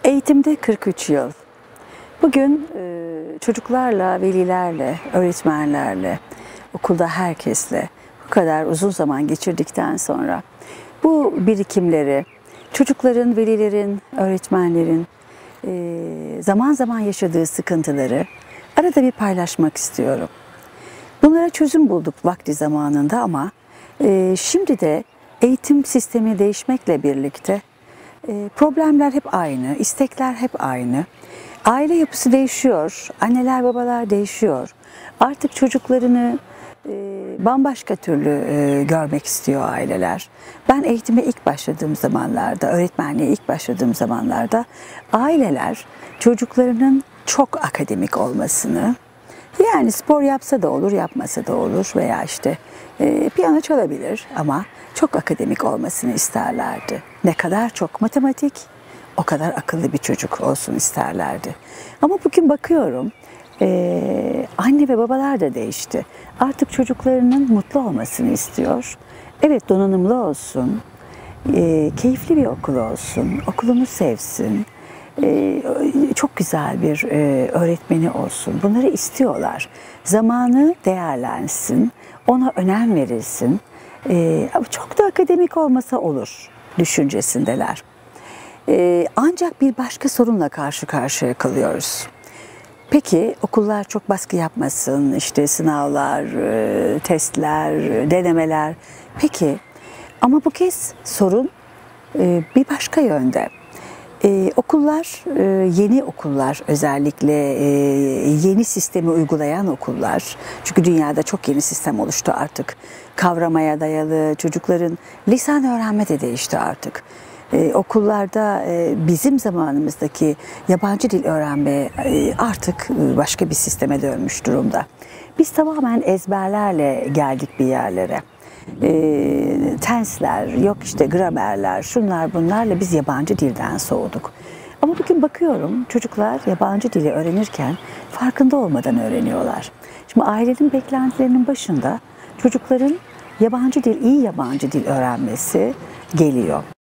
Eğitimde 43 yıl. Bugün çocuklarla, velilerle, öğretmenlerle, okulda herkesle bu kadar uzun zaman geçirdikten sonra bu birikimleri çocukların, velilerin, öğretmenlerin zaman zaman yaşadığı sıkıntıları arada bir paylaşmak istiyorum. Bunlara çözüm bulduk vakti zamanında ama şimdi de eğitim sistemi değişmekle birlikte problemler hep aynı, istekler hep aynı. Aile yapısı değişiyor, anneler babalar değişiyor. Artık çocuklarını bambaşka türlü görmek istiyor aileler. Ben eğitime ilk başladığım zamanlarda, öğretmenliğe ilk başladığım zamanlarda aileler çocuklarının çok akademik olmasını, yani spor yapsa da olur, yapmasa da olur veya işte piyano çalabilir ama çok akademik olmasını isterlerdi. Ne kadar çok matematik, o kadar akıllı bir çocuk olsun isterlerdi. Ama bugün bakıyorum, anne ve babalar da değişti. Artık çocuklarının mutlu olmasını istiyor. Evet, donanımlı olsun, keyifli bir okul olsun, okulunu sevsin. Çok güzel bir öğretmeni olsun. Bunları istiyorlar. Zamanı değerlensin, ona önem verilsin. Ama çok da akademik olmasa olur düşüncesindeler. Ancak bir başka sorunla karşı karşıya kalıyoruz. Peki okullar çok baskı yapmasın, işte sınavlar, testler, denemeler. Peki ama bu kez sorun bir başka yönde. Okullar, yeni okullar özellikle yeni sistemi uygulayan okullar, çünkü dünyada çok yeni sistem oluştu artık. Kavramaya dayalı, çocukların lisan öğrenme de değişti artık. Okullarda bizim zamanımızdaki yabancı dil öğrenme artık başka bir sisteme dönmüş durumda. Biz tamamen ezberlerle geldik bir yerlere. Tensler, yok işte gramerler, şunlar bunlarla biz yabancı dilden soğuduk. Ama bugün bakıyorum çocuklar yabancı dili öğrenirken farkında olmadan öğreniyorlar. Şimdi ailenin beklentilerinin başında çocukların yabancı dil, iyi yabancı dil öğrenmesi geliyor.